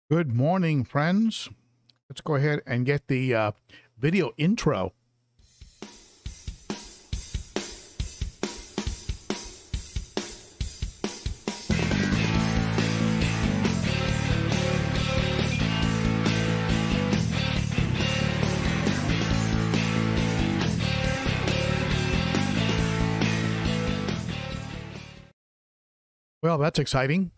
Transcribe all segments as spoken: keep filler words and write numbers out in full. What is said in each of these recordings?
Good morning, friends. Let's go ahead and get the uh, video intro. Well, that's exciting.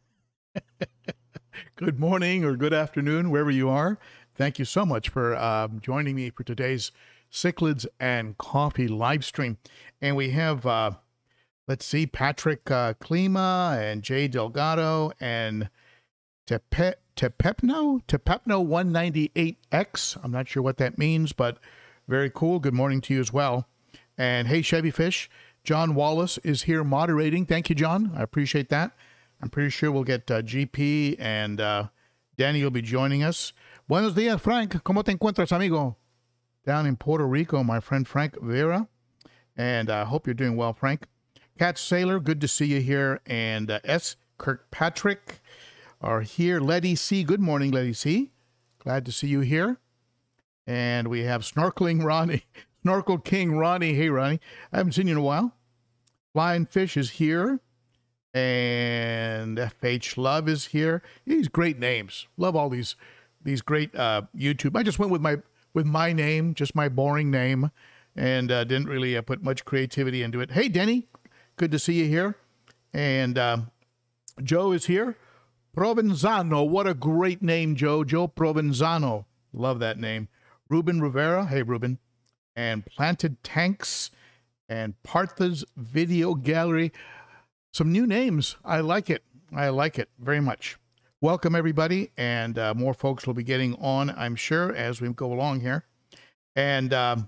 Good morning or good afternoon, wherever you are. Thank you so much for uh, joining me for today's Cichlids and Coffee live stream. And we have, uh, let's see, Patrick uh, Klima and Jay Delgado and Tepe, Tepepno, Tepepno one ninety-eight X. I'm not sure what that means, but very cool. Good morning to you as well. And hey, Chevy Fish, Jon Wallace is here moderating. Thank you, John. I appreciate that. I'm pretty sure we'll get uh, G P and uh, Denny will be joining us. Buenos días, Frank. ¿Cómo te encuentras, amigo? Down in Puerto Rico, my friend Frank Vera. And I uh, hope you're doing well, Frank. Cat Sailor, good to see you here. And uh, S. Kirkpatrick are here. Letty C. Good morning, Letty C. Glad to see you here. And we have Snorkeling Ronnie. Snorkel King Ronnie. Hey, Ronnie. I haven't seen you in a while. Flying Fish is here. And F H Love is here. These great names. Love all these these great uh, YouTube. I just went with my with my name, just my boring name, and uh, didn't really uh, put much creativity into it. Hey, Denny, good to see you here. And uh, Joe is here. Provenzano, what a great name, Joe. Joe Provenzano. Love that name. Ruben Rivera. Hey, Ruben. And Planted Tanks and Partha's Video Gallery. Some new names. I like it. I like it very much. Welcome, everybody, and uh, more folks will be getting on, I'm sure, as we go along here. And um,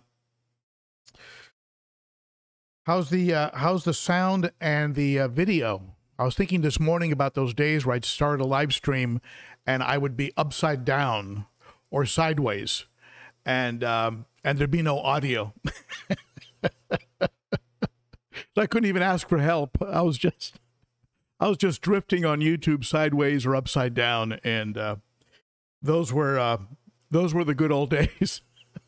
how's the uh, how's the sound and the uh, video? I was thinking this morning about those days where I'd start a live stream and I would be upside down or sideways, and um, and there'd be no audio. I couldn't even ask for help. I was just, I was just drifting on YouTube sideways or upside down, and uh, those were uh, those were the good old days.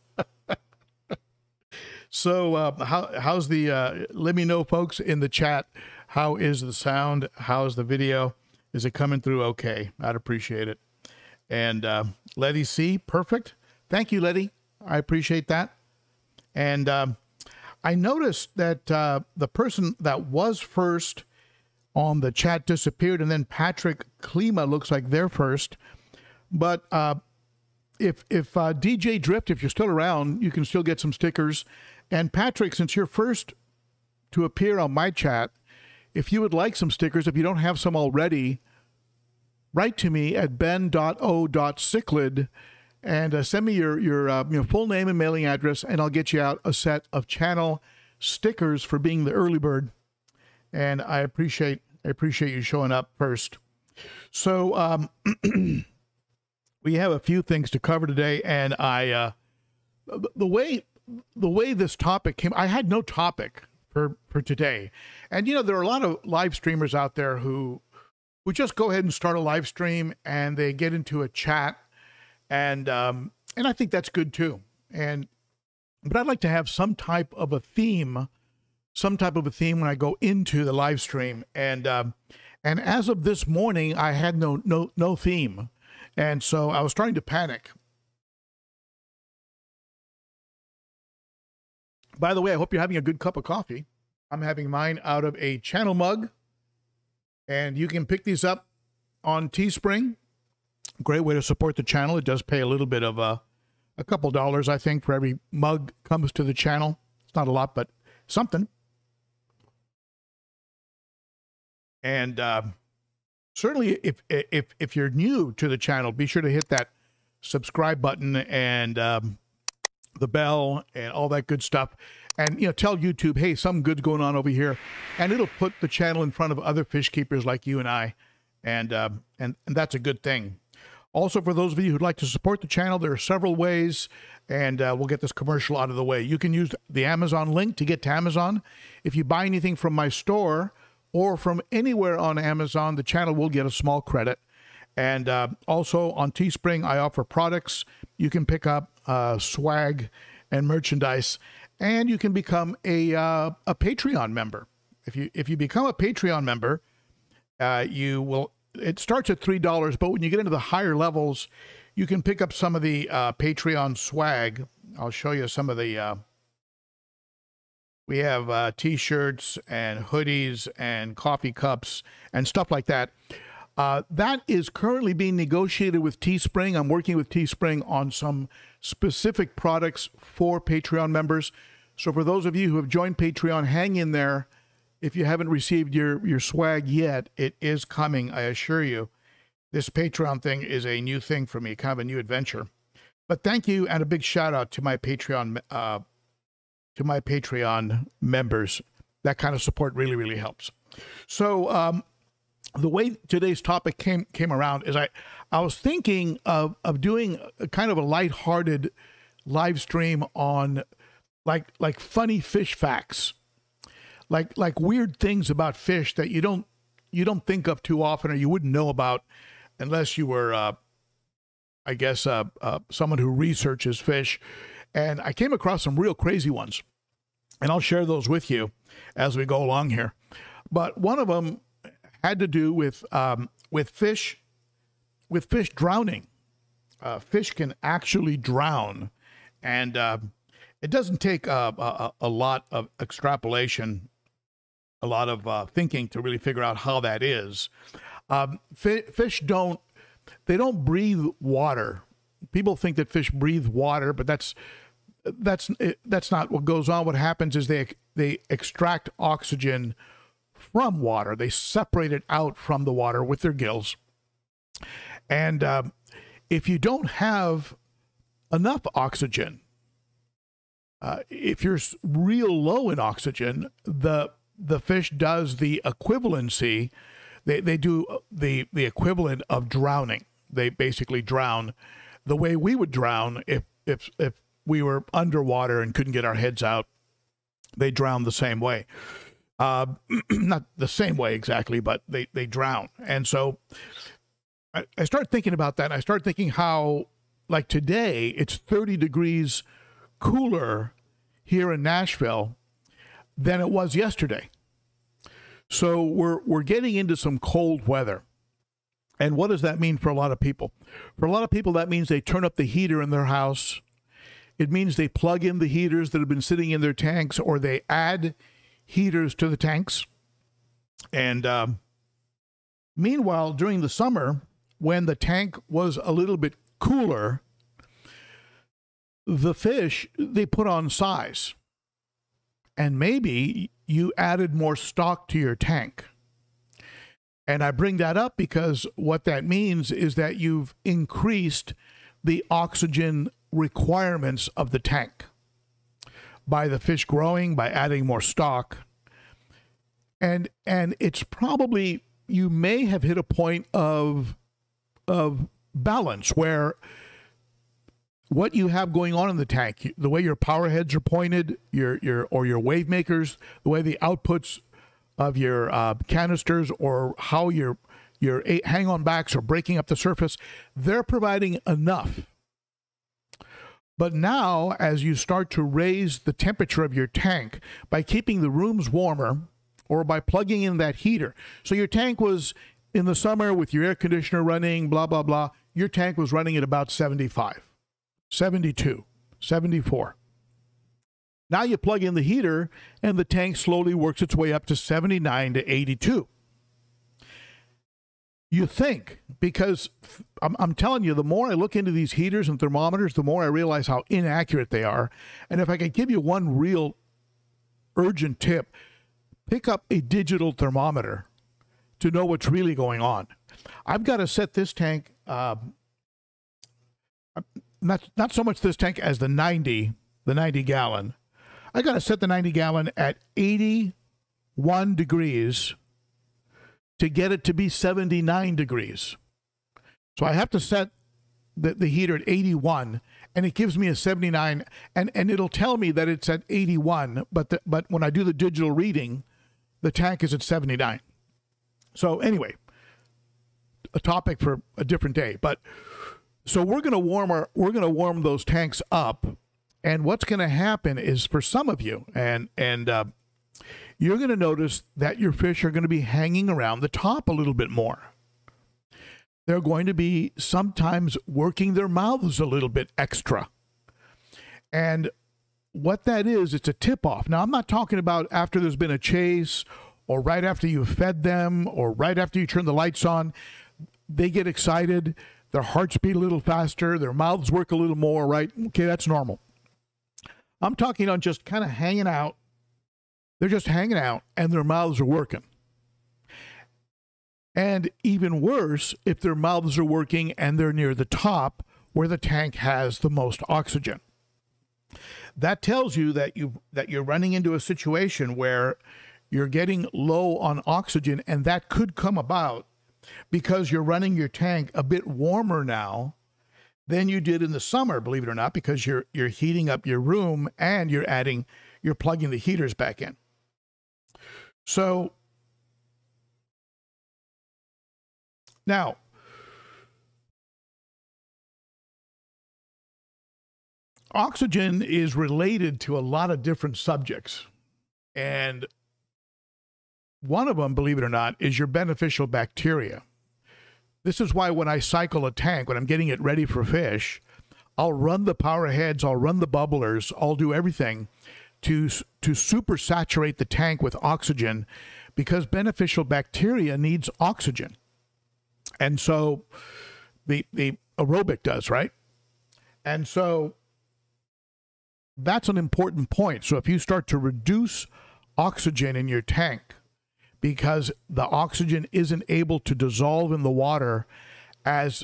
So, uh, how how's the? Uh, let me know, folks, in the chat. How is the sound? How's the video? Is it coming through okay? I'd appreciate it. And uh, Letty C, perfect. Thank you, Letty. I appreciate that. And. Um, I noticed that uh, the person that was first on the chat disappeared, and then Patrick Klima looks like they're first. But uh, if if uh, D J Drift, if you're still around, you can still get some stickers. And Patrick, since you're first to appear on my chat, if you would like some stickers, if you don't have some already, write to me at ben dot o dot cichlid. And uh, send me your your uh, you know, full name and mailing address, and I'll get you out a set of channel stickers for being the early bird. And I appreciate I appreciate you showing up first. So um, we have a few things to cover today, and I uh, the way the way this topic came, I had no topic for for today. And you know, there are a lot of live streamers out there who who just go ahead and start a live stream and they get into a chat. And um, and I think that's good too. And but I'd like to have some type of a theme, some type of a theme when I go into the live stream. And um, and as of this morning, I had no no no theme, and so I was starting to panic. By the way, I hope you're having a good cup of coffee. I'm having mine out of a channel mug, and you can pick these up on Teespring. Great way to support the channel. It does pay a little bit of a, a couple dollars, I think, for every mug comes to the channel. It's not a lot, but something. And uh, certainly, if if if you're new to the channel, be sure to hit that subscribe button and um, the bell and all that good stuff. And you know, tell YouTube, hey, something good's going on over here, and it'll put the channel in front of other fish keepers like you and I, and uh, and and that's a good thing. Also, for those of you who'd like to support the channel, there are several ways, and uh, we'll get this commercial out of the way. You can use the Amazon link to get to Amazon. If you buy anything from my store or from anywhere on Amazon, the channel will get a small credit. And uh, also on Teespring, I offer products. You can pick up uh, swag and merchandise, and you can become a uh, a Patreon member. If you if you become a Patreon member, uh, you will. It starts at three dollars, but when you get into the higher levels, you can pick up some of the uh, Patreon swag. I'll show you some of the. Uh, we have uh, T-shirts and hoodies and coffee cups and stuff like that. Uh, that is currently being negotiated with Teespring. I'm working with Teespring on some specific products for Patreon members. So for those of you who have joined Patreon, hang in there. If you haven't received your, your swag yet, it is coming, I assure you. This Patreon thing is a new thing for me, kind of a new adventure. But thank you, and a big shout out to my Patreon, uh, to my Patreon members. That kind of support really, really helps. So, um, the way today's topic came came around is I I was thinking of of doing a kind of a lighthearted live stream on like like funny fish facts, like like weird things about fish that you don't you don't think of too often, or you wouldn't know about unless you were uh, I guess uh, uh, someone who researches fish. And I came across some real crazy ones, and I'll share those with you as we go along here. But one of them had to do with um, with fish, with fish drowning. Uh, fish can actually drown, and uh, it doesn't take a, a, a lot of extrapolation, a lot of uh, thinking to really figure out how that is. Um, fi fish don't they don't breathe water. People think that fish breathe water, but that's that's that's not what goes on. What happens is they they extract oxygen from water. They separate it out from the water with their gills. And um, if you don't have enough oxygen, uh, if you're real low in oxygen, the the fish does the equivalency. They they do the the equivalent of drowning. They basically drown the way we would drown if if if we were underwater and couldn't get our heads out. They drown the same way. Uh, not the same way exactly, but they, they drown. And so I, I start thinking about that. And I start thinking how, like today, it's thirty degrees cooler here in Nashville than it was yesterday. So we're, we're getting into some cold weather. And what does that mean for a lot of people? For a lot of people, that means they turn up the heater in their house. It means they plug in the heaters that have been sitting in their tanks, or they add heaters to the tanks. And um, meanwhile, during the summer, when the tank was a little bit cooler, the fish, they put on size. And maybe you added more stock to your tank. And I bring that up because what that means is that you've increased the oxygen requirements of the tank by the fish growing, by adding more stock. And and it's probably, you may have hit a point of of balance where what you have going on in the tank, the way your power heads are pointed, your your or your wave makers, the way the outputs of your uh, canisters, or how your your hang-on backs are breaking up the surface, they're providing enough. But now, as you start to raise the temperature of your tank by keeping the rooms warmer, or by plugging in that heater. So your tank was, in the summer with your air conditioner running, blah, blah, blah, your tank was running at about seventy-five, seventy-two, seventy-four. Now you plug in the heater, and the tank slowly works its way up to seventy-nine to eighty-two. You think, because I'm, I'm telling you, the more I look into these heaters and thermometers, the more I realize how inaccurate they are. And if I could give you one real urgent tip, pick up a digital thermometer to know what's really going on. I've got to set this tank, uh, not, not so much this tank as the ninety, the ninety gallon. I got to set the ninety gallon at eighty-one degrees to get it to be seventy-nine degrees. So I have to set the, the heater at eighty-one, and it gives me a seventy-nine, and, and it'll tell me that it's at eighty-one, but, the, but when I do the digital reading, the tank is at seventy-nine. So anyway, a topic for a different day. But so we're going to warm our we're going to warm those tanks up, and what's going to happen is for some of you, and and uh, you're going to notice that your fish are going to be hanging around the top a little bit more. They're going to be sometimes working their mouths a little bit extra. And what that is, it's a tip-off. Now, I'm not talking about after there's been a chase or right after you've fed them or right after you turn the lights on. They get excited. Their hearts beat a little faster. Their mouths work a little more, right? Okay, that's normal. I'm talking on just kind of hanging out. They're just hanging out, and their mouths are working. And even worse, if their mouths are working and they're near the top where the tank has the most oxygen. That tells you that you that you're running into a situation where you're getting low on oxygen, and that could come about because you're running your tank a bit warmer now than you did in the summer, believe it or not, because you're you're heating up your room and you're adding you're plugging the heaters back in. So now, oxygen is related to a lot of different subjects, and one of them, believe it or not, is your beneficial bacteria. This is why when I cycle a tank, when I'm getting it ready for fish, I'll run the power heads, I'll run the bubblers, I'll do everything to, to supersaturate the tank with oxygen, because beneficial bacteria needs oxygen. And so the, the aerobic does, right? And so that's an important point. So if you start to reduce oxygen in your tank because the oxygen isn't able to dissolve in the water as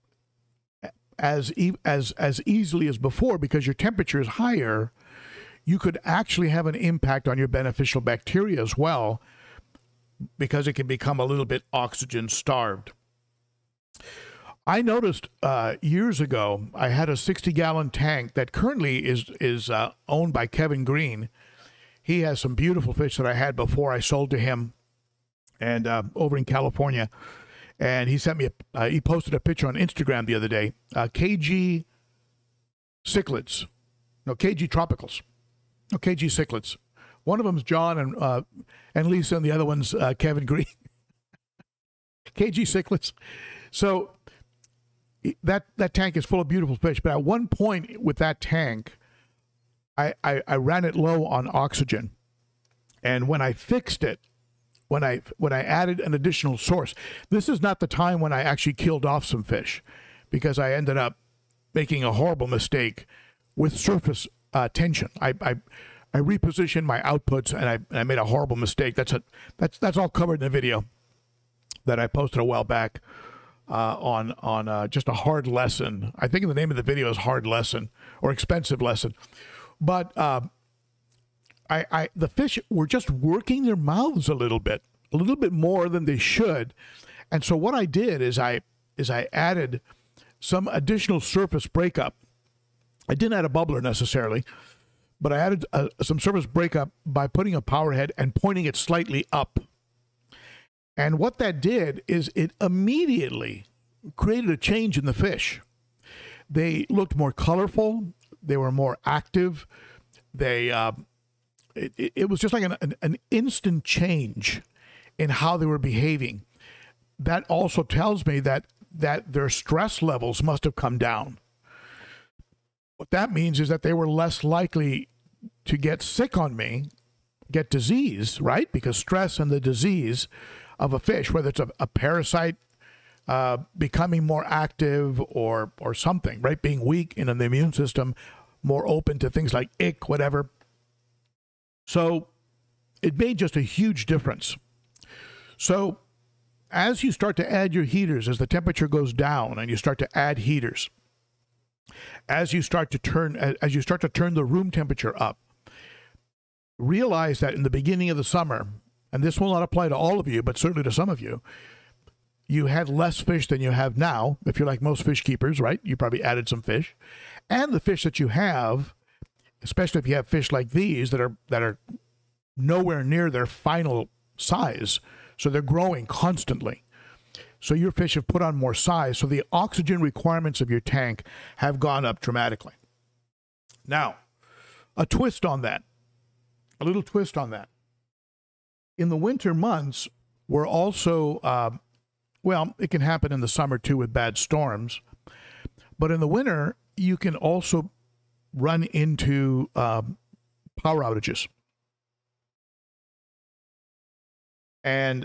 as as as easily as before because your temperature is higher, you could actually have an impact on your beneficial bacteria as well, because it can become a little bit oxygen starved. I noticed uh, years ago, I had a sixty gallon tank that currently is is uh, owned by Kevin Green. He has some beautiful fish that I had before I sold to him, and uh, over in California. And he sent me a, uh, he posted a picture on Instagram the other day. Uh, K G Cichlids, no K G Tropicals, no K G Cichlids. One of them's John and uh, and Lisa, and the other one's uh, Kevin Green. K G Cichlids. So that that tank is full of beautiful fish. But at one point with that tank, I, I, I ran it low on oxygen. And when I fixed it, when I when I added an additional source, this is not the time when I actually killed off some fish, because I ended up making a horrible mistake with surface uh, tension. I, I I repositioned my outputs, and I, and I made a horrible mistake. That's a that's that's all covered in the video that I posted a while back uh, on on uh, just a hard lesson. I think the name of the video is Hard Lesson or Expensive Lesson. But uh, I, I the fish were just working their mouths a little bit, a little bit more than they should. And so what I did is I is I added some additional surface breakup. I didn't add a bubbler necessarily, but I added uh, some surface breakup by putting a power head and pointing it slightly up. And what that did is it immediately created a change in the fish. They looked more colorful. They were more active. They uh, it, it was just like an, an, an instant change in how they were behaving. That also tells me that that their stress levels must have come down. What that means is that they were less likely to get sick on me, get disease, right? Because stress and the disease of a fish, whether it's a, a parasite uh, becoming more active or or something, right? Being weak in the immune system, more open to things like ick, whatever. So it made just a huge difference. So as you start to add your heaters, as the temperature goes down and you start to add heaters, as you start to turn, as you start to turn the room temperature up, realize that in the beginning of the summer, and this will not apply to all of you, but certainly to some of you, you had less fish than you have now. If you're like most fish keepers, right? You probably added some fish. And the fish that you have, especially if you have fish like these that are that are nowhere near their final size, so they're growing constantly. So your fish have put on more size. So the oxygen requirements of your tank have gone up dramatically. Now, a twist on that, a little twist on that. In the winter months, we're also, uh, well, it can happen in the summer too with bad storms. But in the winter, you can also run into uh, power outages. And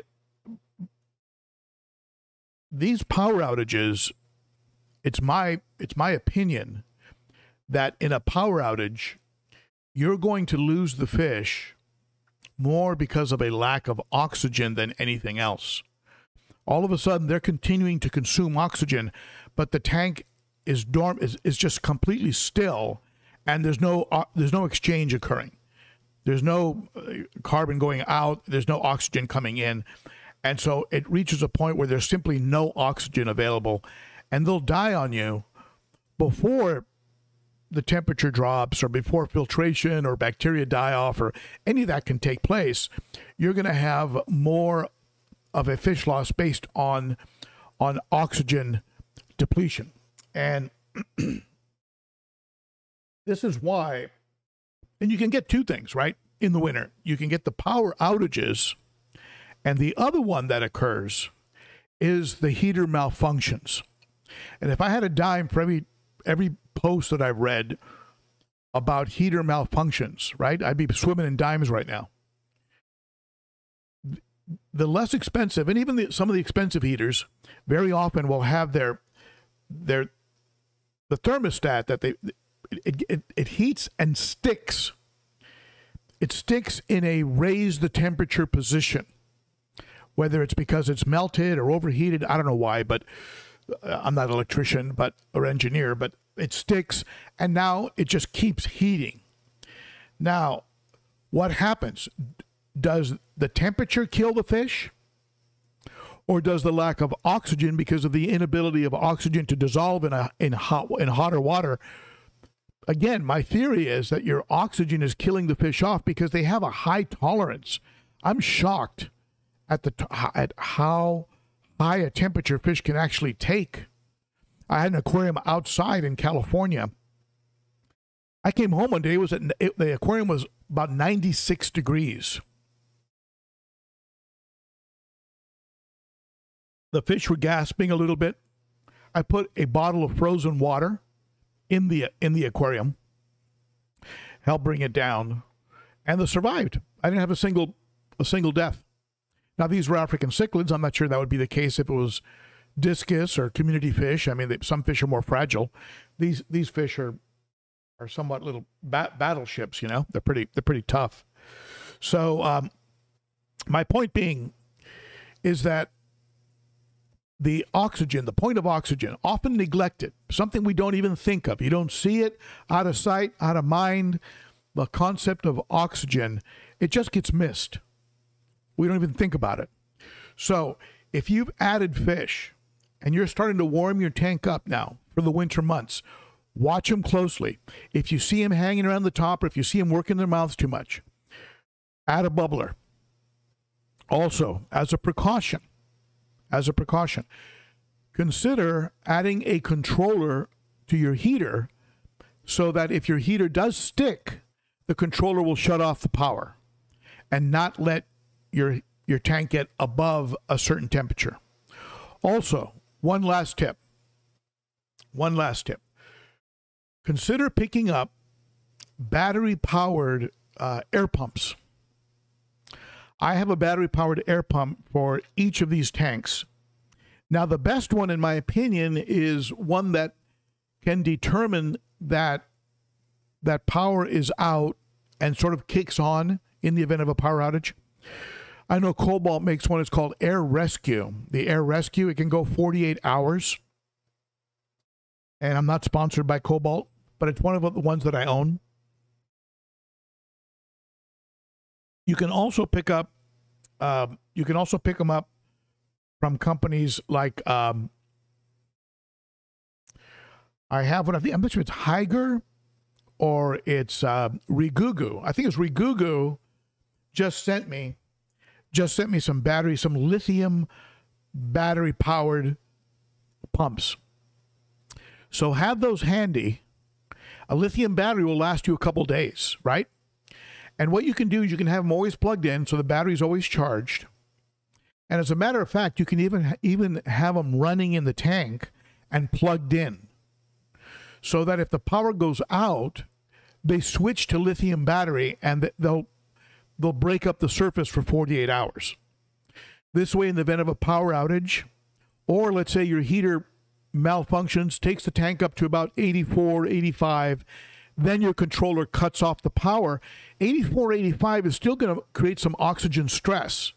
these power outages, it's my it's my opinion that in a power outage, you're going to lose the fish more because of a lack of oxygen than anything else. All of a sudden, they're continuing to consume oxygen, but the tank is dorm is, is just completely still, and there's no uh, there's no exchange occurring. There's no carbon going out. There's no oxygen coming in. And so it reaches a point where there's simply no oxygen available, and they'll die on you before the temperature drops or before filtration or bacteria die off or any of that can take place. You're going to have more of a fish loss based on, on oxygen depletion. And this is why, and you can get two things, right? In the winter, you can get the power outages, and the other one that occurs is the heater malfunctions. And if I had a dime for every every post that I've read about heater malfunctions, right, I'd be swimming in dimes right now. The less expensive, and even the, some of the expensive heaters, very often will have their their the thermostat that they it, it, it heats and sticks. It sticks in a raise the temperature position, whether it's because it's melted or overheated. I don't know why, but uh, I'm not an electrician but or engineer, but it sticks, and now it just keeps heating. Now, what happens? Does the temperature kill the fish? Or does the lack of oxygen, because of the inability of oxygen to dissolve in a in hot in hotter water? Again, my theory is that your oxygen is killing the fish off because they have a high tolerance. I'm shocked at the at how high a temperature fish can actually take. I had an aquarium outside in California. I came home one day. It was at, it, the aquarium was about ninety-six degrees. The fish were gasping a little bit. I put a bottle of frozen water in the in the aquarium, helped bring it down, and they survived. I didn't have a single a single death. Now, these were African cichlids. I'm not sure that would be the case if it was discus or community fish. I mean, they, some fish are more fragile. These these fish are are somewhat little bat, battleships. You know, they're pretty they're pretty tough. So, um, my point being is that the oxygen, the point of oxygen, often neglected, something we don't even think of. You don't see it, out of sight, out of mind. The concept of oxygen, it just gets missed. We don't even think about it. So if you've added fish and you're starting to warm your tank up now for the winter months, watch them closely. If you see them hanging around the top, or if you see them working their mouths too much, add a bubbler. Also, as a precaution, As a precaution, consider adding a controller to your heater so that if your heater does stick, the controller will shut off the power and not let your, your tank get above a certain temperature. Also, one last tip. One last tip. Consider picking up battery-powered uh, air pumps. I have a battery-powered air pump for each of these tanks. Now, the best one, in my opinion, is one that can determine that that power is out and sort of kicks on in the event of a power outage. I know Cobalt makes one. It's called Air Rescue. The Air Rescue, it can go forty-eight hours. And I'm not sponsored by Cobalt, but it's one of the ones that I own. You can also pick up, uh, you can also pick them up from companies like, um, I have one, I think, I'm not sure it's Higer or it's uh, Rigugu. I think it's Rigugu just sent me, just sent me some batteries, some lithium battery-powered pumps. So have those handy. A lithium battery will last you a couple days, right? And what you can do is you can have them always plugged in so the battery's always charged. And as a matter of fact, you can even, even have them running in the tank and plugged in, so that if the power goes out, they switch to lithium battery and they'll, they'll break up the surface for forty-eight hours. This way, in the event of a power outage, or let's say your heater malfunctions, takes the tank up to about eighty-four, eighty-five, then your controller cuts off the power. eighty-four, eighty-five is still going to create some oxygen stress.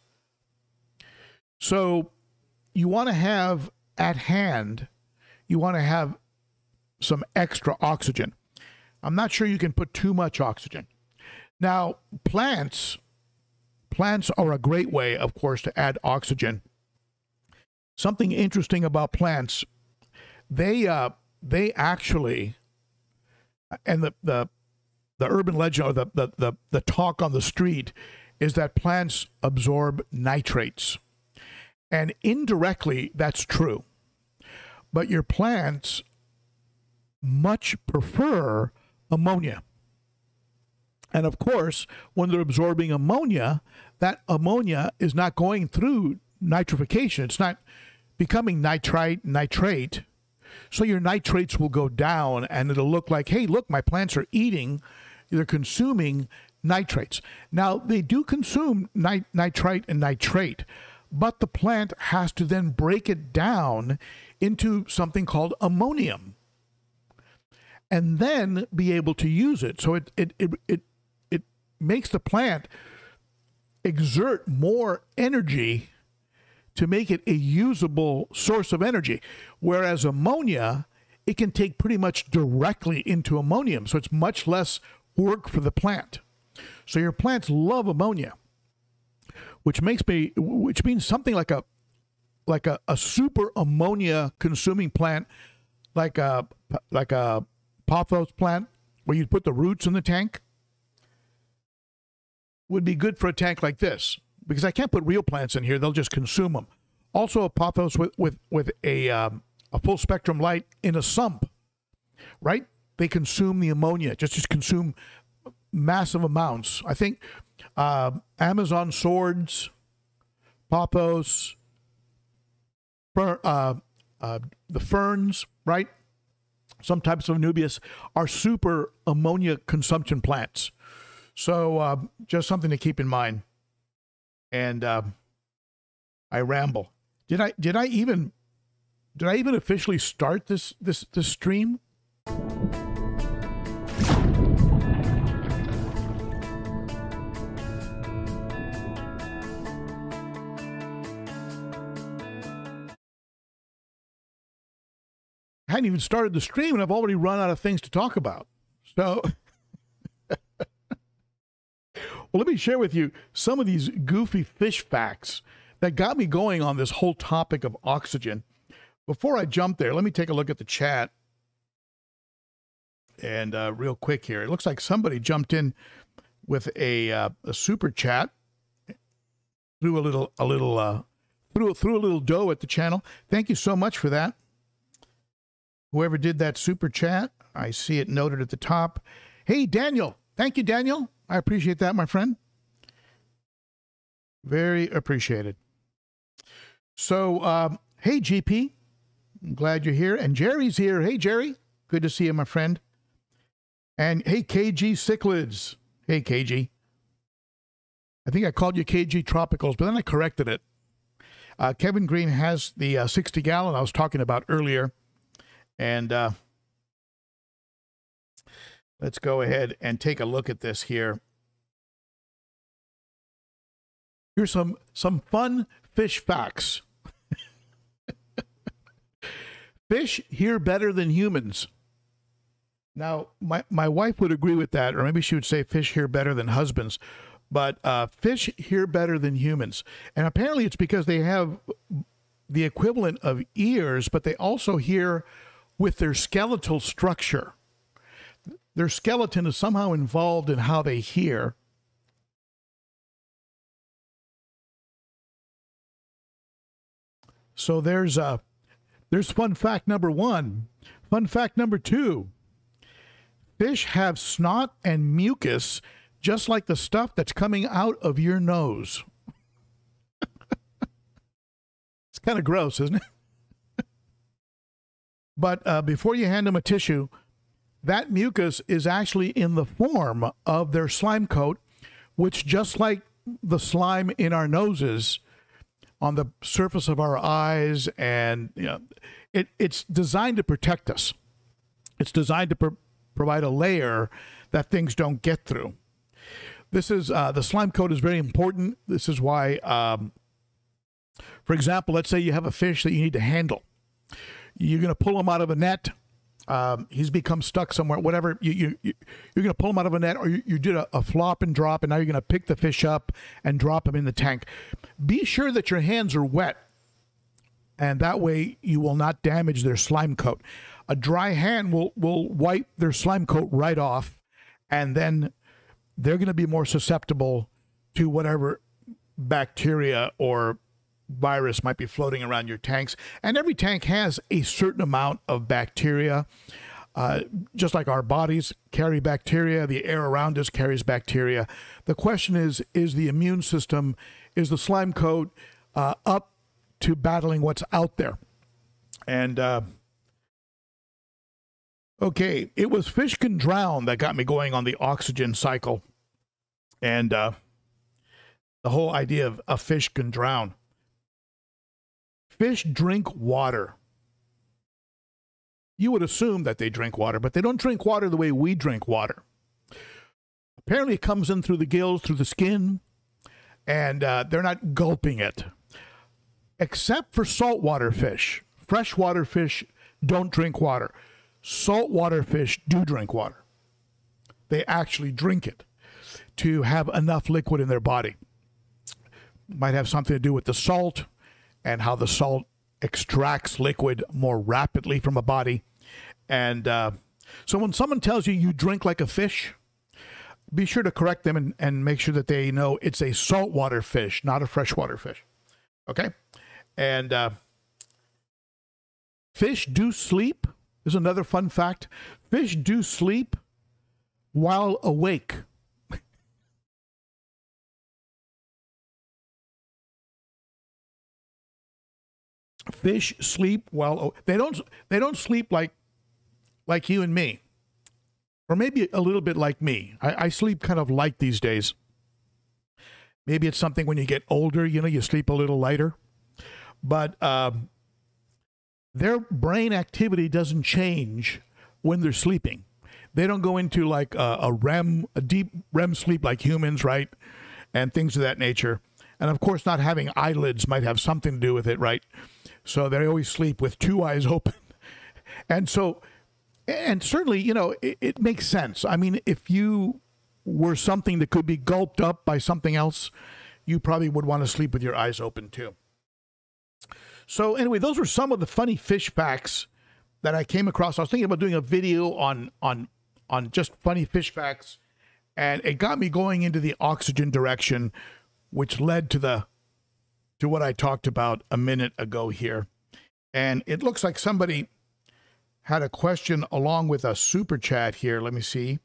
So you want to have at hand, you want to have some extra oxygen. I'm not sure you can put too much oxygen. Now, plants, plants are a great way, of course, to add oxygen. Something interesting about plants, they uh, they actually, and the the the urban legend or the, the the the talk on the street is that plants absorb nitrates. And indirectly, that's true. But your plants much prefer ammonia. And of course, when they're absorbing ammonia, that ammonia is not going through nitrification. It's not becoming nitrite, nitrate. So your nitrates will go down and it'll look like, hey, look, my plants are eating, they're consuming nitrates. Now, they do consume nit nitrite and nitrate, but the plant has to then break it down into something called ammonium and then be able to use it. So it, it, it, it, it makes the plant exert more energy to make it a usable source of energy. Whereas ammonia, it can take pretty much directly into ammonium. So it's much less work for the plant. So your plants love ammonia, which makes me, which means something like a, like a, a super ammonia consuming plant, like a, like a pothos plant where you put the roots in the tank, would be good for a tank like this, because I can't put real plants in here. They'll just consume them. Also a pothos with, with, with a, um, a full spectrum light in a sump, right? They consume the ammonia, just, just consume massive amounts. I think uh, Amazon swords, pothos, fer, uh, uh, the ferns, right? Some types of Anubias are super ammonia consumption plants. So uh, just something to keep in mind. And uh, I ramble. Did I did I even did I even officially start this this this stream? I hadn't even started the stream and I've already run out of things to talk about. So, well, let me share with you some of these goofy fish facts that got me going on this whole topic of oxygen. Before I jump there, let me take a look at the chat. And uh, real quick here, it looks like somebody jumped in with a, uh, a super chat, threw a little, a little, uh, threw, threw a little dough at the channel. Thank you so much for that. Whoever did that super chat, I see it noted at the top. Hey, Daniel. Thank you, Daniel. I appreciate that, my friend. Very appreciated. So, um, hey, G P. I'm glad you're here. And Jerry's here. Hey, Jerry. Good to see you, my friend. And hey, K G Cichlids. Hey, K G. I think I called you K G Tropicals, but then I corrected it. Uh, Kevin Green has the uh, sixty gallon I was talking about earlier. And uh, let's go ahead and take a look at this here. Here's some, some fun fish facts. Fish hear better than humans. Now, my, my wife would agree with that, or maybe she would say fish hear better than husbands. But uh, fish hear better than humans. And apparently it's because they have the equivalent of ears, but they also hear with their skeletal structure. Their skeleton is somehow involved in how they hear. So there's uh, there's fun fact number one. Fun fact number two. Fish have snot and mucus just like the stuff that's coming out of your nose. It's kind of gross, isn't it? But uh, before you hand them a tissue, that mucus is actually in the form of their slime coat, which, just like the slime in our noses, on the surface of our eyes, and you know, it, it's designed to protect us. It's designed to pro provide a layer that things don't get through. This is uh, the slime coat is very important. This is why, um, for example, let's say you have a fish that you need to handle. You're going to pull him out of a net. Um, he's become stuck somewhere, whatever. You, you, you, you're going to pull him out of a net, or you, you did a, a flop and drop, and now you're going to pick the fish up and drop him in the tank. Be sure that your hands are wet, and that way you will not damage their slime coat. A dry hand will, will wipe their slime coat right off, and then they're going to be more susceptible to whatever bacteria or virus might be floating around your tanks. And every tank has a certain amount of bacteria. Uh, just like our bodies carry bacteria, the air around us carries bacteria. The question is, is the immune system, is the slime coat uh, up to battling what's out there? And uh, okay, it was fish can drown that got me going on the oxygen cycle. And uh, the whole idea of a fish can drown. Fish drink water. You would assume that they drink water, but they don't drink water the way we drink water. Apparently it comes in through the gills, through the skin, and uh, they're not gulping it. Except for saltwater fish. Freshwater fish don't drink water. Saltwater fish do drink water. They actually drink it to have enough liquid in their body. Might have something to do with the salt and how the salt extracts liquid more rapidly from a body. And uh, so when someone tells you you drink like a fish, be sure to correct them and, and make sure that they know it's a saltwater fish, not a freshwater fish. Okay? And uh, fish do sleep. There's another fun fact. Fish do sleep while awake. Fish sleep while they don't they don't sleep like like you and me, or maybe a little bit like me. I, I sleep kind of light these days. Maybe it's something when you get older, you know, you sleep a little lighter. But um, their brain activity doesn't change when they're sleeping. They don't go into like a, a R E M, a deep R E M sleep like humans, right? And things of that nature. And of course, not having eyelids might have something to do with it, right? So they always sleep with two eyes open. And so, and certainly, you know, it, it makes sense. I mean, if you were something that could be gulped up by something else, you probably would want to sleep with your eyes open too. So anyway, those were some of the funny fish facts that I came across. I was thinking about doing a video on, on, on just funny fish facts, and it got me going into the oxygen direction, which led to the to what I talked about a minute ago here. And it looks like somebody had a question along with a super chat here. Let me see.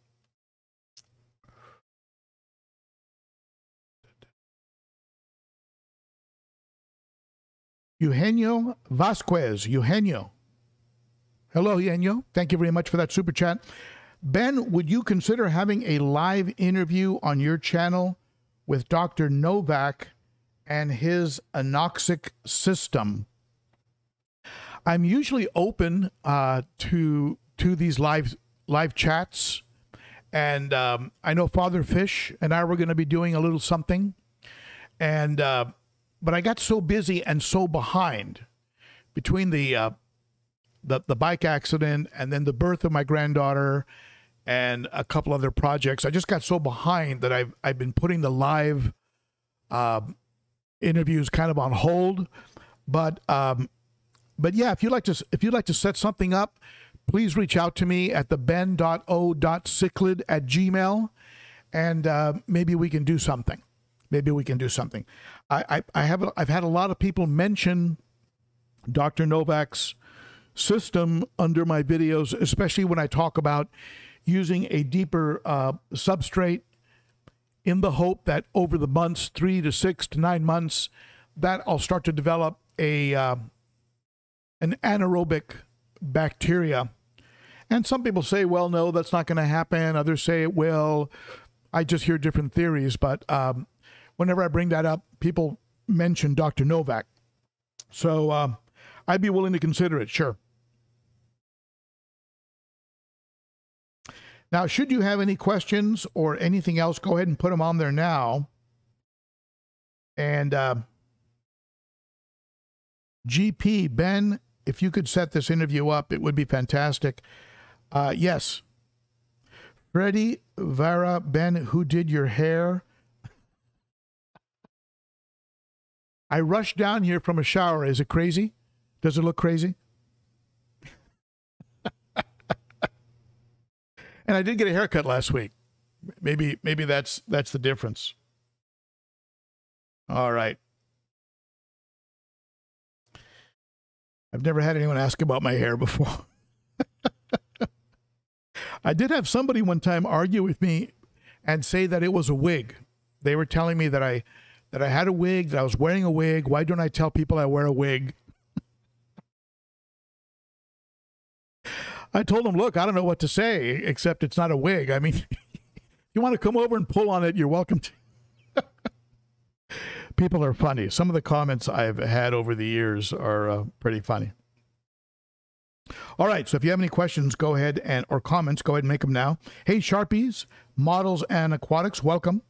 Eugenio Vasquez. Eugenio. Hello, Eugenio. Thank you very much for that super chat. Ben, would you consider having a live interview on your channel with Doctor Novak and his anoxic system? I'm usually open uh, to to these live live chats, and um, I know Father Fish and I were going to be doing a little something, and uh, but I got so busy and so behind between the uh, the the bike accident and then the birth of my granddaughter and a couple other projects. I just got so behind that I've I've been putting the live uh, interviews kind of on hold. But um, but yeah, if you'd like to if you'd like to set something up, please reach out to me at the ben dot o dot cichlid at gmail, and uh, maybe we can do something. Maybe we can do something. I I, I have I've had a lot of people mention Doctor Novak's system under my videos, especially when I talk about using a deeper uh, substrate, in the hope that over the months, three to six to nine months, that I'll start to develop a uh, an anaerobic bacteria. And some people say, well, no, that's not going to happen. Others say it will. I just hear different theories. But um, whenever I bring that up, people mention Doctor Novak. So um, I'd be willing to consider it, sure. Now, should you have any questions or anything else, go ahead and put them on there now. And uh, G P, Ben, if you could set this interview up, it would be fantastic. Uh, yes. Freddie, Vara, Ben, who did your hair? I rushed down here from a shower. Is it crazy? Does it look crazy? And I did get a haircut last week. Maybe maybe that's that's the difference. All right. I've never had anyone ask about my hair before. I did have somebody one time argue with me and say that it was a wig. They were telling me that I that I had a wig, that I was wearing a wig. Why don't I tell people I wear a wig? I told them, look, I don't know what to say, except it's not a wig. I mean, if you want to come over and pull on it, you're welcome to. People are funny. Some of the comments I've had over the years are uh, pretty funny. All right, so if you have any questions, go ahead and, or comments, go ahead and make them now. Hey, Sharpies, Models and Aquatics, welcome.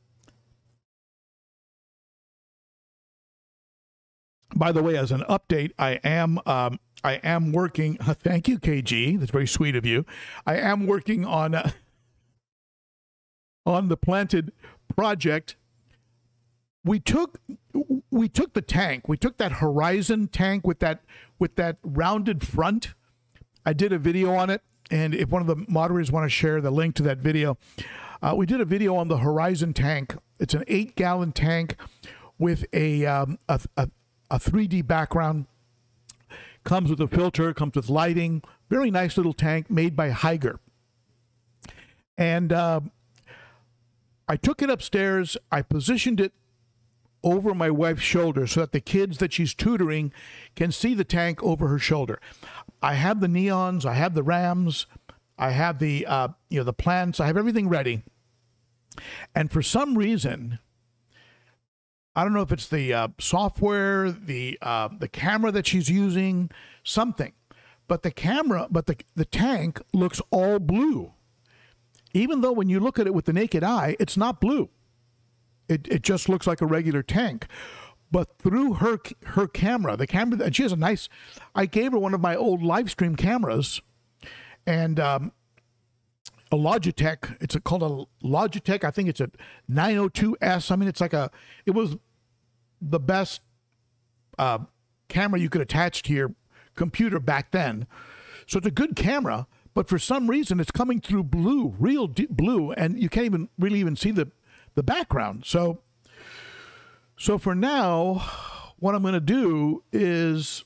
By the way, as an update, I am... Um, I am working, uh, thank you, K G, that's very sweet of you. I am working on, uh, on the planted project. We took, we took the tank, we took that Horizon tank with that, with that rounded front. I did a video on it, and if one of the moderators want to share the link to that video, uh, we did a video on the Horizon tank. It's an eight gallon tank with a, um, a, a, a three D background. Comes with a filter, comes with lighting. Very nice little tank made by Higer. And uh, I took it upstairs. I positioned it over my wife's shoulder so that the kids that she's tutoring can see the tank over her shoulder. I have the neons. I have the rams. I have the, uh, you know, the plants. I have everything ready. And for some reason... I don't know if it's the uh, software, the uh, the camera that she's using, something. But the camera, but the, the tank looks all blue. Even though when you look at it with the naked eye, it's not blue. It, it just looks like a regular tank. But through her her camera, the camera, and she has a nice, I gave her one of my old live stream cameras, and um, a Logitech. It's a, called a Logitech. I think it's a nine oh two S. I mean, it's like a, it was the best uh, camera you could attach to your computer back then. So it's a good camera, but for some reason it's coming through blue, real deep blue, and you can't even really even see the, the background. So, so for now, what I'm going to do is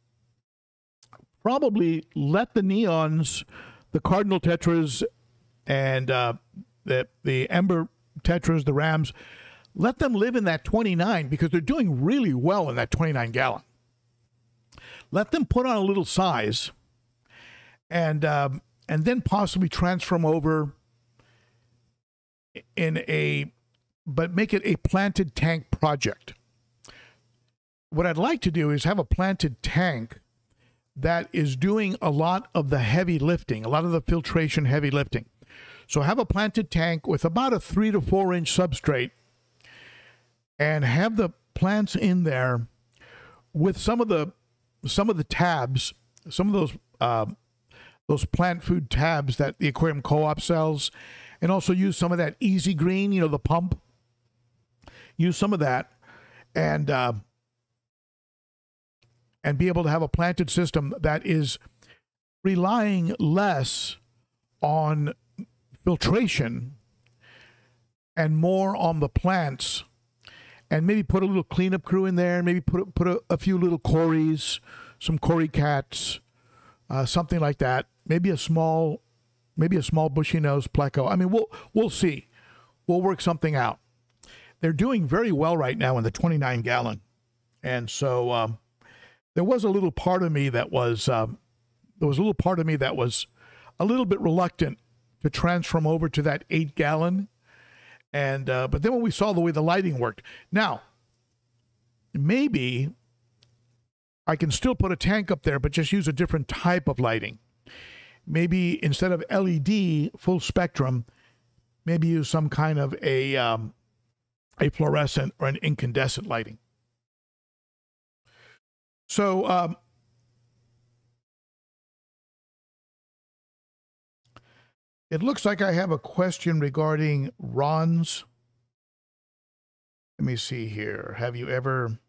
probably let the neons, the cardinal tetras, and uh, the, the Ember Tetras, the Rams, let them live in that twenty-nine because they're doing really well in that twenty-nine gallon. Let them put on a little size and, um, and then possibly transfer them over in a, but make it a planted tank project. What I'd like to do is have a planted tank that is doing a lot of the heavy lifting, a lot of the filtration heavy lifting. So have a planted tank with about a three to four inch substrate and have the plants in there with some of the some of the tabs, some of those uh, those plant food tabs that the aquarium co-op sells, and also use some of that Easy Green, you know, the pump. Use some of that, and uh, and be able to have a planted system that is relying less on filtration and more on the plants, and maybe put a little cleanup crew in there, maybe put, a- put a, a few little Corys, some Cory cats, uh, something like that. Maybe a small, maybe a small bushy nose pleco. I mean, we'll, we'll see. We'll work something out. They're doing very well right now in the twenty-nine gallon. And so um, there was a little part of me that was, um, there was a little part of me that was a little bit reluctant to transform over to that eight gallon. And, uh, but then when we saw the way the lighting worked, now, maybe I can still put a tank up there, but just use a different type of lighting. Maybe instead of L E D full spectrum, maybe use some kind of a, um, a fluorescent or an incandescent lighting. So, um, it looks like I have a question regarding Ron's. Let me see here. Have you ever...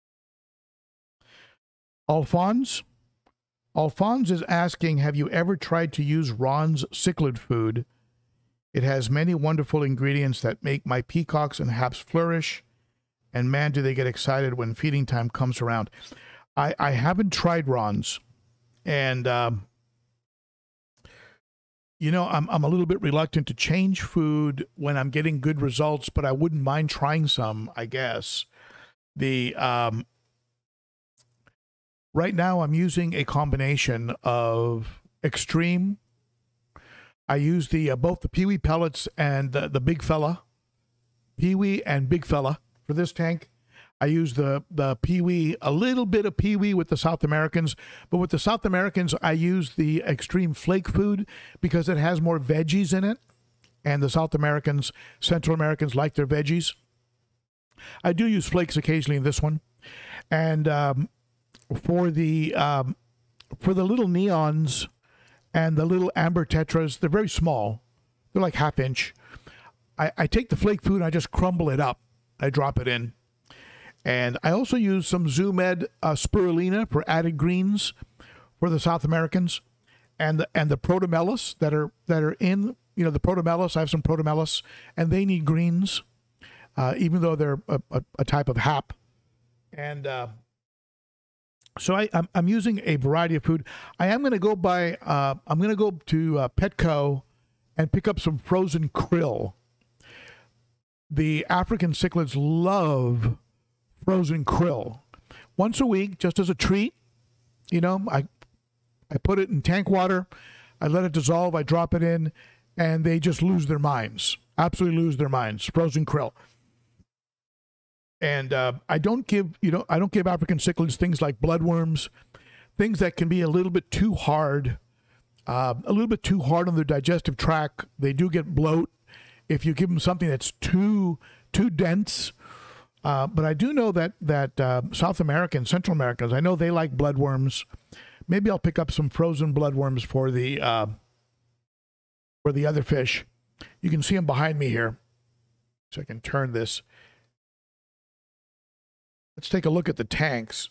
Alphonse? Alphonse is asking, have you ever tried to use Ron's cichlid food? It has many wonderful ingredients that make my peacocks and haps flourish. And man, do they get excited when feeding time comes around. I, I haven't tried Ron's. And, um, you know, I'm, I'm a little bit reluctant to change food when I'm getting good results, but I wouldn't mind trying some, I guess. The, um, right now I'm using a combination of extreme. I use the uh, both the Pee-wee pellets and the, the big fella, Pee-wee and big fella for this tank. I use the, the Pee-wee, a little bit of Pee-wee with the South Americans, but with the South Americans, I use the extreme flake food because it has more veggies in it, and the South Americans, Central Americans like their veggies. I do use flakes occasionally in this one, and um, for the um, for the little neons and the little amber tetras, they're very small. They're like half inch. I, I take the flake food and I just crumble it up. I drop it in. And I also use some Zoomed uh, spirulina for added greens for the South Americans. And the, and the protomelis that are that are in, you know, the protomelis, I have some protomelis, and they need greens, uh, even though they're a, a, a type of hap. And uh, so I, I'm, I'm using a variety of food. I am going to go by, uh, I'm going to go to uh, Petco and pick up some frozen krill. The African cichlids love frozen krill. Once a week, just as a treat, you know, I, I put it in tank water, I let it dissolve, I drop it in, and they just lose their minds. Absolutely lose their minds. Frozen krill. And uh, I don't give, you know, I don't give African cichlids things like bloodworms, things that can be a little bit too hard, uh, a little bit too hard on their digestive tract. They do get bloat if you give them something that's too too dense. Uh, but I do know that that uh, South Americans, Central Americans, I know they like bloodworms. Maybe I'll pick up some frozen bloodworms for the uh, for the other fish. You can see them behind me here, so I can turn this. Let's take a look at the tanks.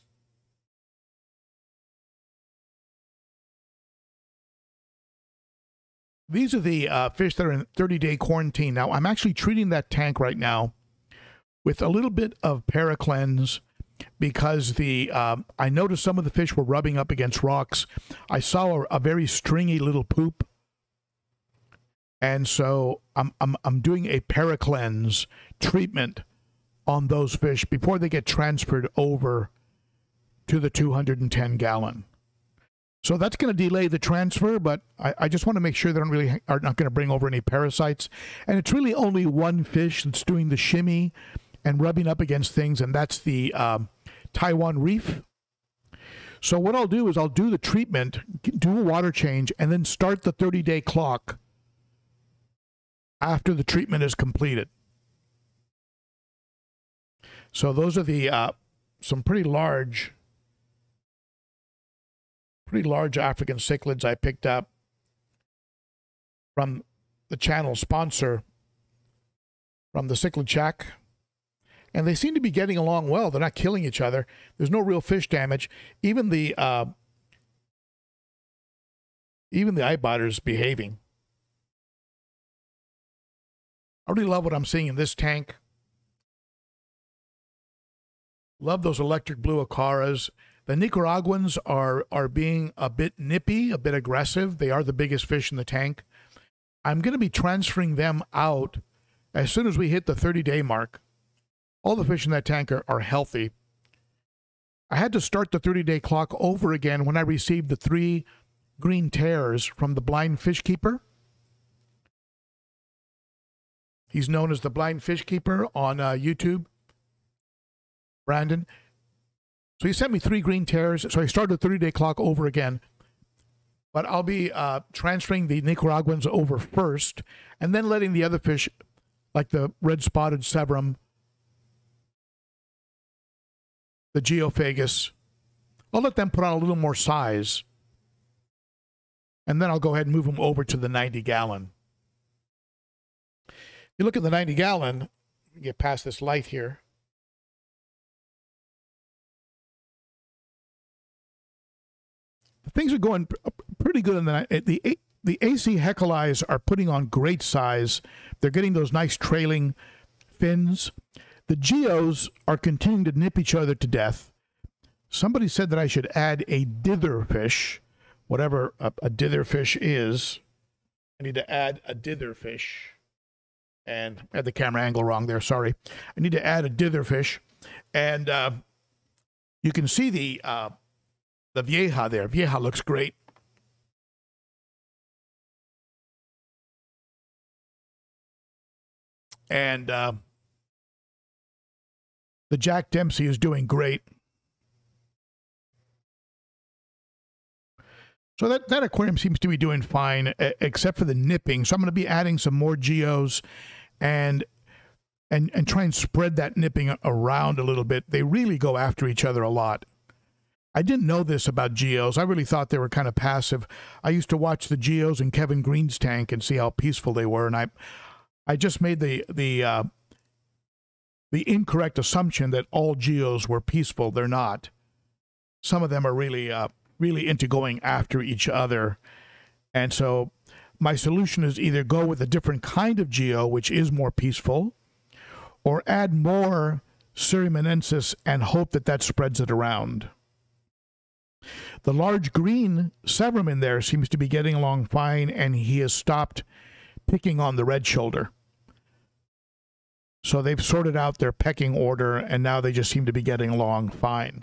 These are the uh, fish that are in thirty-day quarantine. Now, I'm actually treating that tank right now with a little bit of Paracleanse because the uh, I noticed some of the fish were rubbing up against rocks. I saw a, a very stringy little poop. And so I'm, I'm, I'm doing a Paracleanse treatment on those fish before they get transferred over to the two hundred ten gallon. So that's going to delay the transfer, but I, I just want to make sure that I'm really are not going to bring over any parasites. And it's really only one fish that's doing the shimmy and rubbing up against things, and that's the um, Taiwan reef. So what I'll do is I'll do the treatment, do a water change, and then start the thirty-day clock after the treatment is completed. So those are the uh, some pretty large, pretty large African cichlids I picked up from the channel sponsor, from the Cichlid Shack. And they seem to be getting along well. They're not killing each other. There's no real fish damage. Even the uh, even the eye biters behaving. I really love what I'm seeing in this tank. Love those electric blue Ocaras. The Nicaraguans are are being a bit nippy, a bit aggressive. They are the biggest fish in the tank. I'm going to be transferring them out as soon as we hit the thirty-day mark. All the fish in that tank are, are healthy. I had to start the thirty-day clock over again when I received the three green tears from the blind fish keeper. He's known as the blind fish keeper on uh, YouTube, Brandon. So he sent me three green tears, so I started the thirty-day clock over again. But I'll be uh, transferring the Nicaraguans over first, and then letting the other fish, like the red-spotted severum, the geophagus, I'll let them put on a little more size, and then I'll go ahead and move them over to the ninety-gallon. If you look at the ninety-gallon, get past this light here. Things are going pretty good in the the the A C Heckeleyes are putting on great size. They're getting those nice trailing fins. The Geos are continuing to nip each other to death. Somebody said that I should add a dither fish, whatever a, a dither fish is. I need to add a dither fish, and I had the camera angle wrong there. Sorry. I need to add a dither fish, and uh, you can see the. Uh, The Vieja there. Vieja looks great. And uh, the Jack Dempsey is doing great. So that, that aquarium seems to be doing fine, except for the nipping. So I'm going to be adding some more geos and, and, and try and spread that nipping around a little bit. They really go after each other a lot. I didn't know this about geos. I really thought they were kind of passive. I used to watch the geos in Kevin Green's tank and see how peaceful they were, and I, I just made the the uh, the incorrect assumption that all geos were peaceful. They're not. Some of them are really uh, really into going after each other, and so my solution is either go with a different kind of geo, which is more peaceful, or add more Syrimanensis and hope that that spreads it around. The large green severum in there seems to be getting along fine, and he has stopped picking on the red shoulder. So they've sorted out their pecking order, and now they just seem to be getting along fine.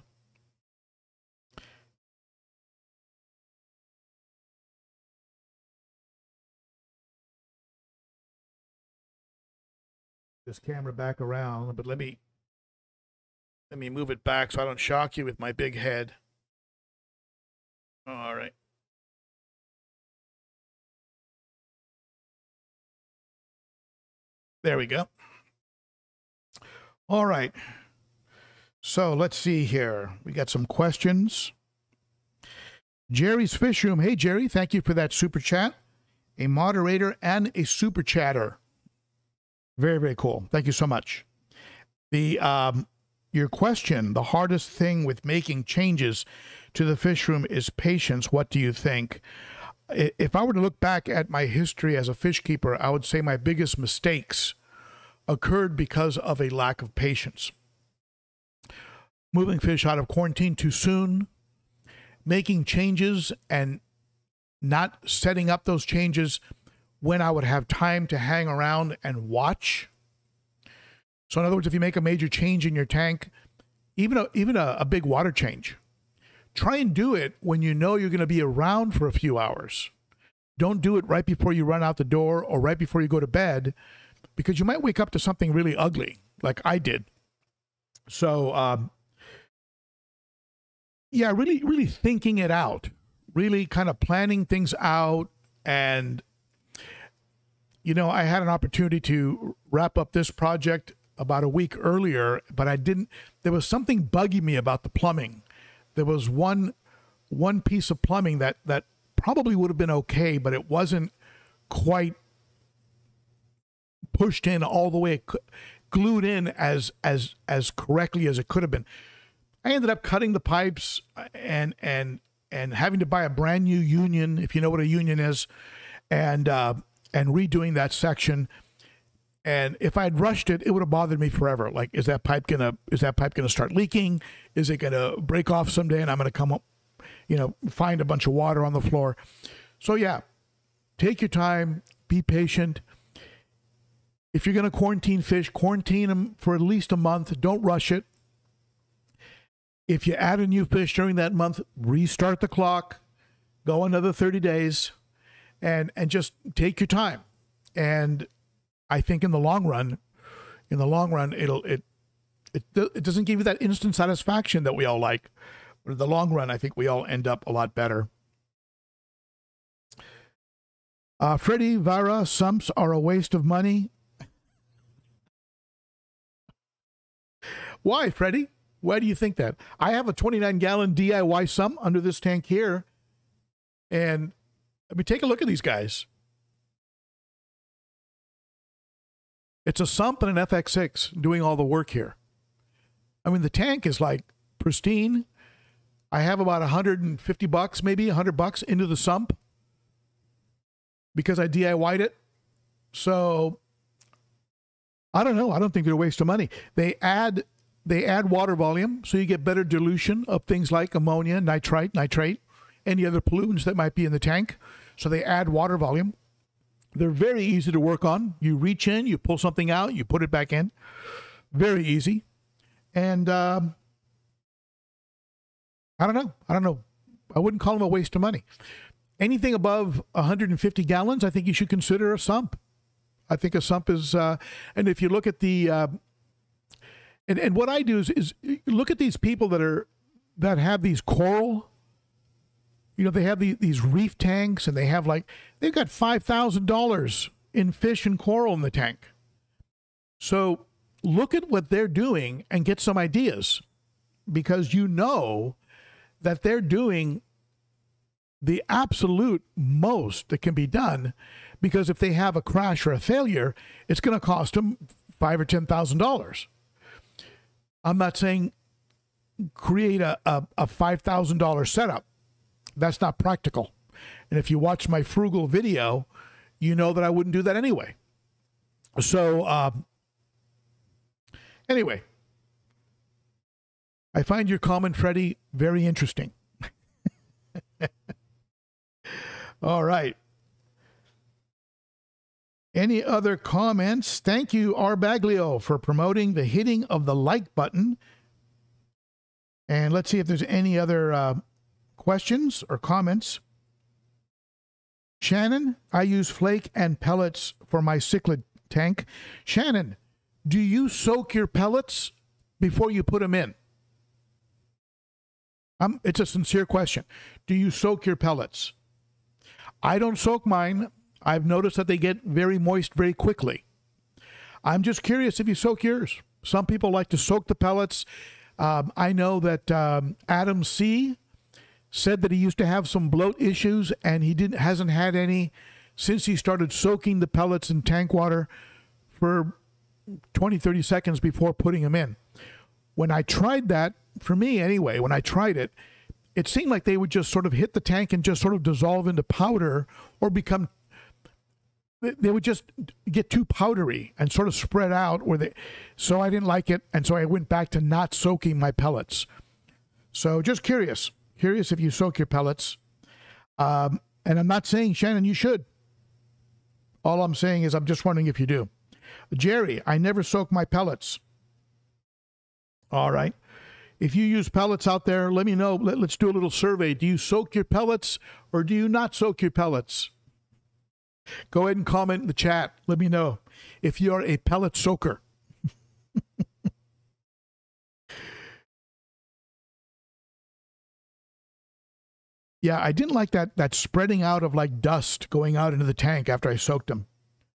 This camera back around, but let me let me move it back so I don't shock you with my big head. All right. There we go. All right. So let's see here. We got some questions. Jerry's Fish Room. Hey, Jerry, thank you for that super chat. A moderator and a super chatter. Very, very cool. Thank you so much. The um, your question, the hardest thing with making changes to the fish room is patience. What do you think? If I were to look back at my history as a fish keeper, I would say my biggest mistakes occurred because of a lack of patience. Moving fish out of quarantine too soon, making changes and not setting up those changes when I would have time to hang around and watch. So in other words, if you make a major change in your tank, even a, even a, a big water change, try and do it when you know you're going to be around for a few hours. Don't do it right before you run out the door or right before you go to bed, because you might wake up to something really ugly, like I did. So, um, yeah, really, really thinking it out, really kind of planning things out. And, you know, I had an opportunity to wrap up this project about a week earlier, but I didn't, there was something bugging me about the plumbing. There was one one piece of plumbing that, that probably would have been okay, but it wasn't quite pushed in all the way, glued in as as as correctly as it could have been. I ended up cutting the pipes and and and having to buy a brand new union, if you know what a union is, and uh, and redoing that section. And if I'd rushed it, it would have bothered me forever. Like, is that pipe gonna is that pipe gonna start leaking? Is it gonna break off someday? And I'm gonna come up, you know, find a bunch of water on the floor. So yeah, take your time, be patient. If you're gonna quarantine fish, quarantine them for at least a month. Don't rush it. If you add a new fish during that month, restart the clock, go another thirty days, and and just take your time. And I think in the long run, in the long run, it'll it it it doesn't give you that instant satisfaction that we all like. But in the long run, I think we all end up a lot better. Uh, Freddie Vara, sumps are a waste of money. Why, Freddie? Why do you think that? I have a twenty-nine gallon D I Y sump under this tank here. And I mean, take a look at these guys. It's a sump and an F X six doing all the work here. I mean, the tank is like pristine. I have about one hundred fifty bucks, maybe one hundred bucks into the sump because I D I Y'd it. So I don't know. I don't think they're a waste of money. They add they add water volume, so you get better dilution of things like ammonia, nitrite, nitrate, any other pollutants that might be in the tank. So they add water volume. They're very easy to work on. You reach in, you pull something out, you put it back in. Very easy. And um, I don't know. I don't know. I wouldn't call them a waste of money. Anything above one hundred fifty gallons, I think you should consider a sump. I think a sump is, uh, and if you look at the, uh, and, and what I do is, is look at these people that are, that have these coral, you know, they have the, these reef tanks, and they have like, they've got five thousand dollars in fish and coral in the tank. So look at what they're doing and get some ideas, because you know that they're doing the absolute most that can be done, because if they have a crash or a failure, it's going to cost them five or ten thousand dollars. I'm not saying create a, a, a five thousand dollar setup. That's not practical. And if you watch my frugal video, you know that I wouldn't do that anyway. So, uh, anyway, I find your comment, Freddie, very interesting. All right. Any other comments? Thank you, R. Baglio, for promoting the hitting of the like button. And let's see if there's any other uh, questions or comments. Shannon, I use flake and pellets for my cichlid tank. Shannon, do you soak your pellets before you put them in? Um, it's a sincere question. Do you soak your pellets? I don't soak mine. I've noticed that they get very moist very quickly. I'm just curious if you soak yours. Some people like to soak the pellets. Um, I know that um, Adam C. said that he used to have some bloat issues, and he didn't hasn't had any since he started soaking the pellets in tank water for twenty, thirty seconds before putting them in. When I tried that, for me anyway, when I tried it, it seemed like they would just sort of hit the tank and just sort of dissolve into powder, or become, they would just get too powdery and sort of spread out. Where they, so I didn't like it, and so I went back to not soaking my pellets. So just curious. Curious if you soak your pellets. Um, and I'm not saying, Shannon, you should. All I'm saying is I'm just wondering if you do. Jerry, I never soak my pellets. All right. If you use pellets out there, let me know. Let, let's do a little survey. Do you soak your pellets or do you not soak your pellets? Go ahead and comment in the chat. Let me know if you're a pellet soaker. Yeah, I didn't like that that spreading out of like dust going out into the tank after I soaked them.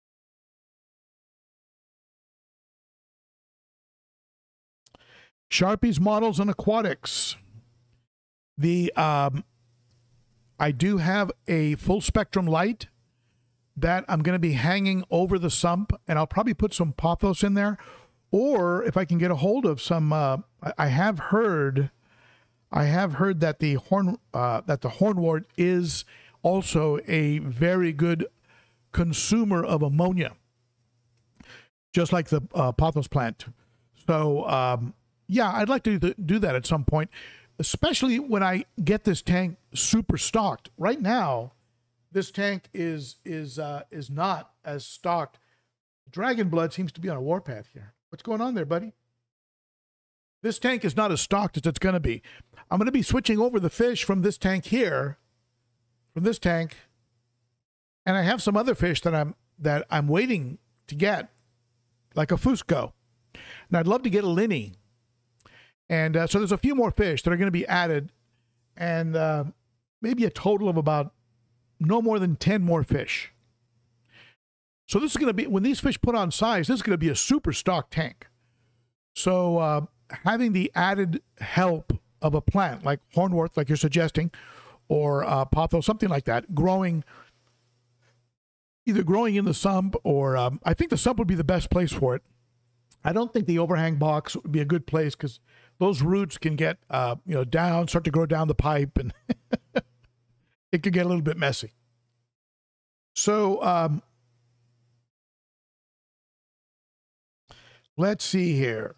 Sharpies, models, and aquatics. The um, I do have a full spectrum light that I'm going to be hanging over the sump, and I'll probably put some pothos in there, or if I can get a hold of some. Uh, I have heard. I have heard that the horn uh, that the hornwort is also a very good consumer of ammonia. just like the uh, pothos plant. So, um, yeah, I'd like to do, do that at some point, especially when I get this tank super stocked. Right now, this tank is is uh, is not as stocked. Dragon blood seems to be on a warpath here. What's going on there, buddy? This tank is not as stocked as it's going to be. I'm going to be switching over the fish from this tank here, from this tank, and I have some other fish that I'm that I'm waiting to get, like a Fusco. And I'd love to get a Linny. And uh, so there's a few more fish that are going to be added, and uh, maybe a total of about no more than ten more fish. So this is going to be, when these fish put on size, this is going to be a super stock tank. So uh, having the added help of a plant like hornwort, like you're suggesting, or uh, pothos, something like that, growing, either growing in the sump, or um, I think the sump would be the best place for it. I don't think the overhang box would be a good place because those roots can get, uh, you know, down, start to grow down the pipe, and it could get a little bit messy. So um, let's see here.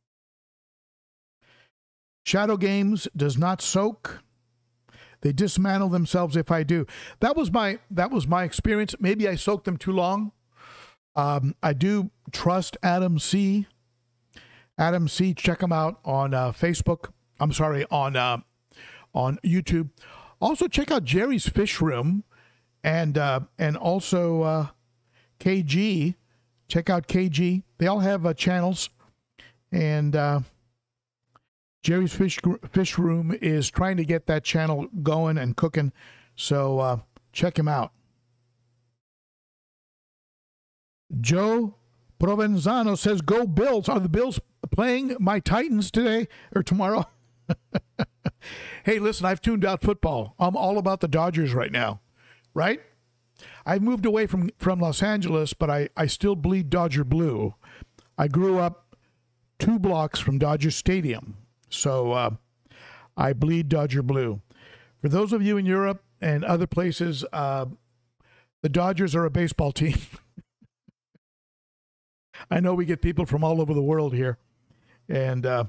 Shadow Games does not soak. They dismantle themselves if I do. That was my that was my experience. Maybe I soaked them too long. Um, I do trust Adam C. Adam C. Check him out on uh, Facebook. I'm sorry, on uh, on YouTube. Also check out Jerry's Fish Room, and uh, and also uh, K G. Check out K G. They all have uh, channels, and uh, Jerry's Fish Fish Room is trying to get that channel going and cooking. So uh, check him out. Joe Provenzano says, "Go Bills." Are the Bills playing my Titans today or tomorrow? Hey, listen, I've tuned out football. I'm all about the Dodgers right now, right? I've moved away from, from Los Angeles, but I, I still bleed Dodger blue. I grew up two blocks from Dodger Stadium, so uh, I bleed Dodger blue. For those of you in Europe and other places, uh, the Dodgers are a baseball team. I know we get people from all over the world here. And uh,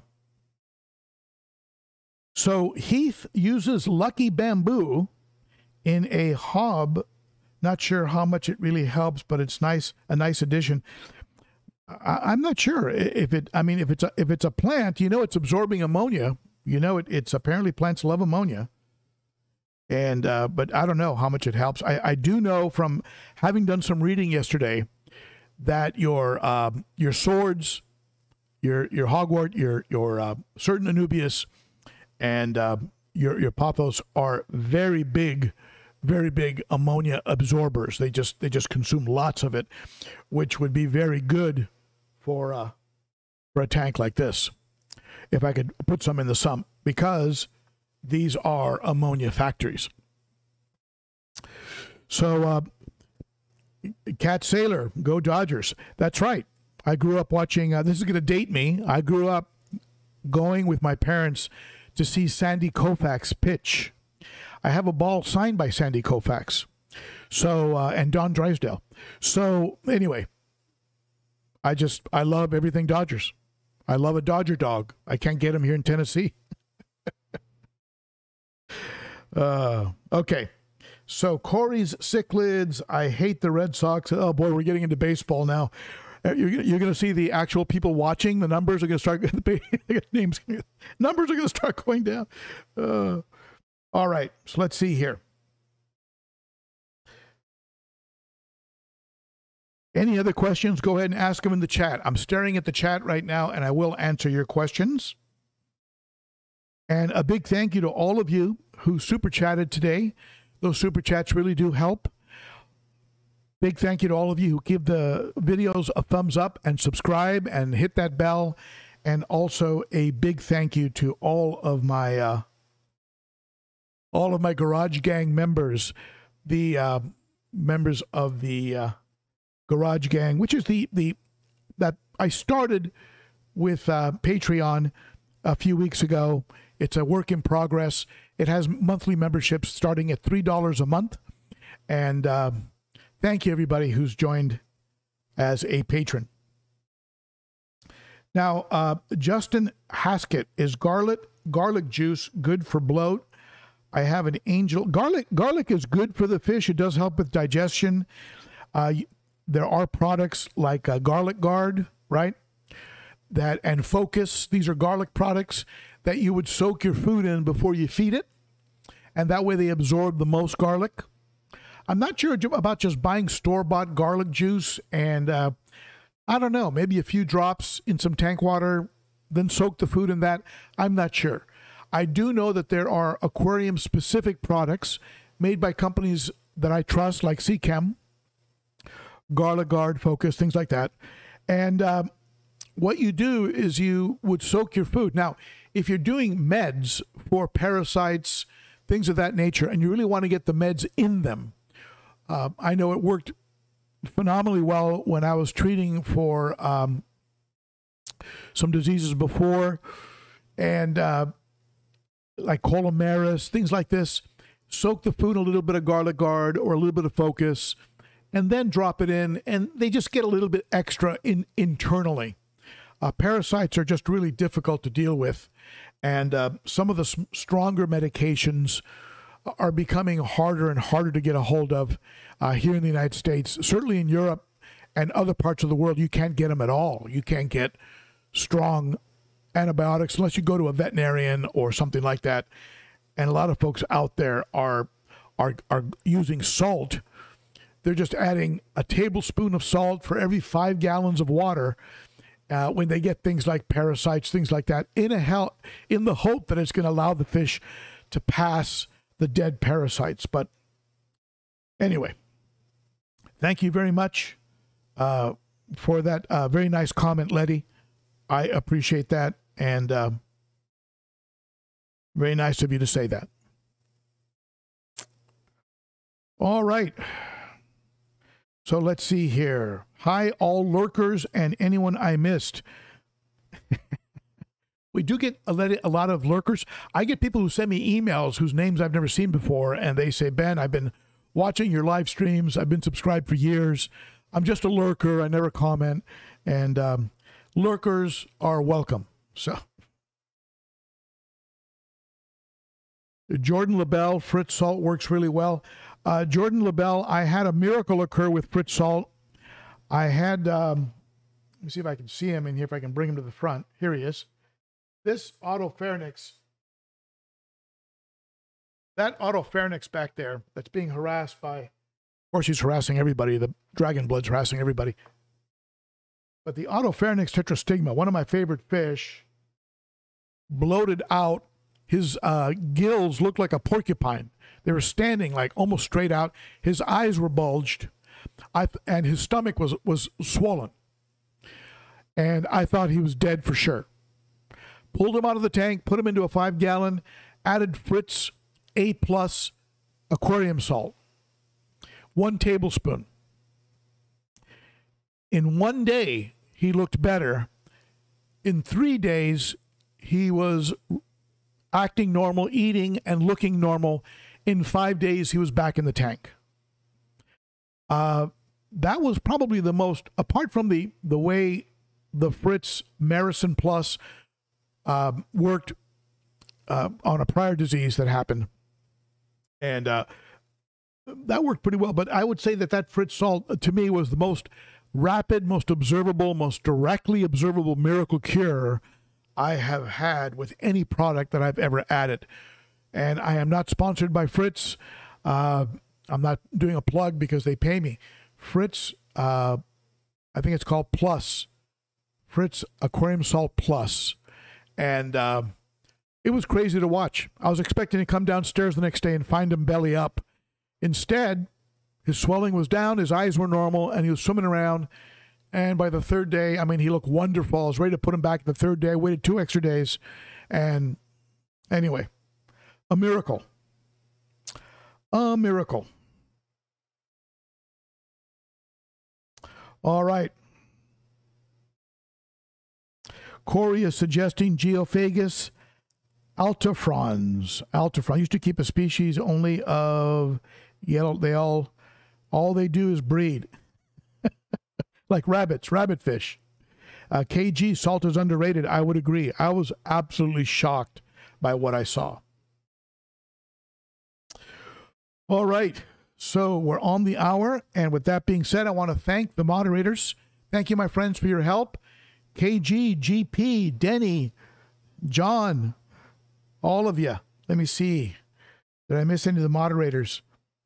so Heath uses Lucky Bamboo in a hob. Not sure how much it really helps, but it's nice, a nice addition. I, I'm not sure if it, I mean, if it's a, if it's a plant, you know, it's absorbing ammonia. You know, it, it's apparently plants love ammonia. And, uh, but I don't know how much it helps. I, I do know from having done some reading yesterday that your um, your swords, your your hogwort, your your uh, certain Anubias, and uh, your your pothos are very big, very big ammonia absorbers. They just they just consume lots of it, which would be very good for uh, for a tank like this. If I could put some in the sump, because these are ammonia factories. So. Uh, Cat Sailor, go Dodgers. That's right. I grew up watching, uh, this is going to date me. I grew up going with my parents to see Sandy Koufax pitch. I have a ball signed by Sandy Koufax. So, uh, and Don Drysdale. So, anyway, I just, I love everything Dodgers. I love a Dodger dog. I can't get him here in Tennessee. uh, okay. So Corey's Cichlids, I hate the Red Sox. Oh boy, we're getting into baseball now. You're, you're going to see the actual people watching. The numbers are going to start. The names, numbers are going to start going down. Uh, all right, so let's see here. Any other questions? Go ahead and ask them in the chat. I'm staring at the chat right now, and I will answer your questions. And a big thank you to all of you who super chatted today. Those super chats really do help. Big thank you to all of you who give the videos a thumbs up and subscribe and hit that bell. And also a big thank you to all of my uh, all of my Garage Gang members, the uh, members of the uh, Garage Gang, which is the the that I started with uh, Patreon a few weeks ago. It's a work in progress. It has monthly memberships starting at three dollars a month. And uh, thank you, everybody who's joined as a patron. Now, uh, Justin Haskett, is garlic garlic juice good for bloat? I have an angel. Garlic garlic is good for the fish. It does help with digestion. Uh, there are products like uh, Garlic Guard, right? That and Focus. These are garlic products that you would soak your food in before you feed it, and that way they absorb the most garlic. I'm not sure about just buying store-bought garlic juice and uh, I don't know, maybe a few drops in some tank water, then soak the food in that. I'm not sure. I do know that there are aquarium-specific products made by companies that I trust, like Seachem, Garlic Guard, Focus, things like that. And uh, what you do is you would soak your food. Now, if you're doing meds for parasites, things of that nature, and you really want to get the meds in them, uh, I know it worked phenomenally well when I was treating for um, some diseases before, and uh, like colomaris, things like this. Soak the food in a little bit of Garlic Guard or a little bit of Focus, and then drop it in, and they just get a little bit extra in internally. Uh, parasites are just really difficult to deal with, and uh, some of the s- stronger medications are becoming harder and harder to get a hold of uh, here in the United States. Certainly in Europe and other parts of the world, you can't get them at all. You can't get strong antibiotics unless you go to a veterinarian or something like that. And a lot of folks out there are are are using salt. They're just adding a tablespoon of salt for every five gallons of water uh, when they get things like parasites, things like that, in a hel- in the hope that it's going to allow the fish to pass the dead parasites. But anyway, thank you very much uh, for that uh, very nice comment, Letty. I appreciate that, and uh, very nice of you to say that. All right. So let's see here. Hi, all lurkers and anyone I missed. We do get a lot of lurkers. I get people who send me emails whose names I've never seen before, and they say, Ben, I've been watching your live streams. I've been subscribed for years. I'm just a lurker. I never comment. And um, lurkers are welcome. So, Jordan LaBelle, Fritz Salt works really well. Uh, Jordan LaBelle, I had a miracle occur with Fritz Salt. I had, um, let me see if I can see him in here, if I can bring him to the front. Here he is. This Autopharynx, that Autopharynx back there that's being harassed by, of course he's harassing everybody, the dragon blood's harassing everybody. But the Autopharynx tetrastigma, one of my favorite fish, bloated out. His uh, gills looked like a porcupine. They were standing like almost straight out. His eyes were bulged, I th- and his stomach was, was swollen. And I thought he was dead for sure. Pulled him out of the tank, put him into a five gallon, added Fritz A plus aquarium salt, one tablespoon. In one day, he looked better. In three days, he was acting normal, eating and looking normal. In five days, he was back in the tank. Uh, that was probably the most, apart from the, the way the Fritz Maricin Plus uh, worked uh, on a prior disease that happened. And uh, that worked pretty well. But I would say that that Fritz Salt, to me, was the most rapid, most observable, most directly observable miracle cure I have had with any product that I've ever added. And I am not sponsored by Fritz. Uh, I'm not doing a plug because they pay me. Fritz, uh, I think it's called Plus. Fritz Aquarium Salt Plus. And uh, it was crazy to watch. I was expecting to come downstairs the next day and find him belly up. Instead, his swelling was down, his eyes were normal, and he was swimming around. And by the third day, I mean, he looked wonderful. I was ready to put him back the third day. I waited two extra days. And anyway, a miracle. A miracle. All right. Corey is suggesting Geophagus altafrons. Altafron used to keep a species only of yellow. They all, all they do is breed. Like rabbits, rabbit fish. Uh, K G, salt is underrated. I would agree. I was absolutely shocked by what I saw. All right. So we're on the hour. And with that being said, I want to thank the moderators. Thank you, my friends, for your help. K G, G P, Denny, John, all of you. Let me see. Did I miss any of the moderators?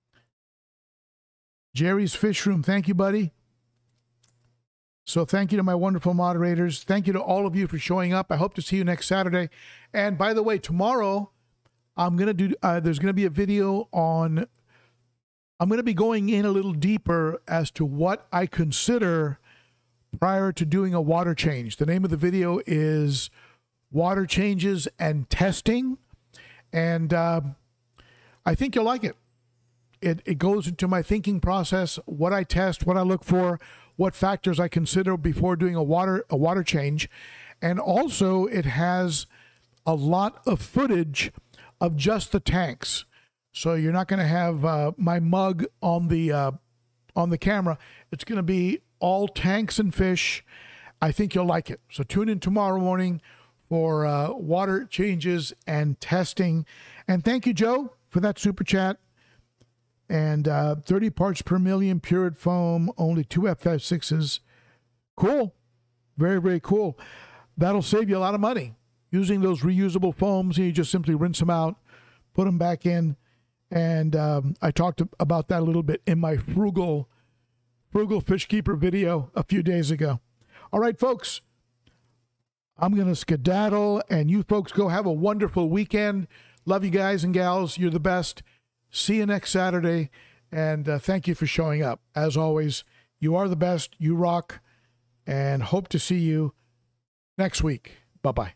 Jerry's Fish Room. Thank you, buddy. So thank you to my wonderful moderators. Thank you to all of you for showing up. I hope to see you next Saturday. And by the way, tomorrow, I'm going to do, uh, there's going to be a video on, I'm going to be going in a little deeper as to what I consider prior to doing a water change. The name of the video is Water Changes and Testing. And uh, I think you'll like it. It, it goes into my thinking process, what I test, what I look for, what factors I consider before doing a water a water change. And also it has a lot of footage of just the tanks. So you're not going to have uh, my mug on the uh, on the camera. It's going to be all tanks and fish. I think you'll like it. So tune in tomorrow morning for uh, water changes and testing. And thank you, Joe, for that super chat. And uh, thirty parts per million pured foam, only two F F sixes. Cool. Very, very cool. That'll save you a lot of money. Using those reusable foams, and you just simply rinse them out, put them back in. And um, I talked about that a little bit in my frugal, frugal fish keeper video a few days ago. All right, folks. I'm going to skedaddle, and you folks go have a wonderful weekend. Love you guys and gals. You're the best. See you next Saturday, and uh, thank you for showing up. As always, you are the best. You rock, and hope to see you next week. Bye-bye.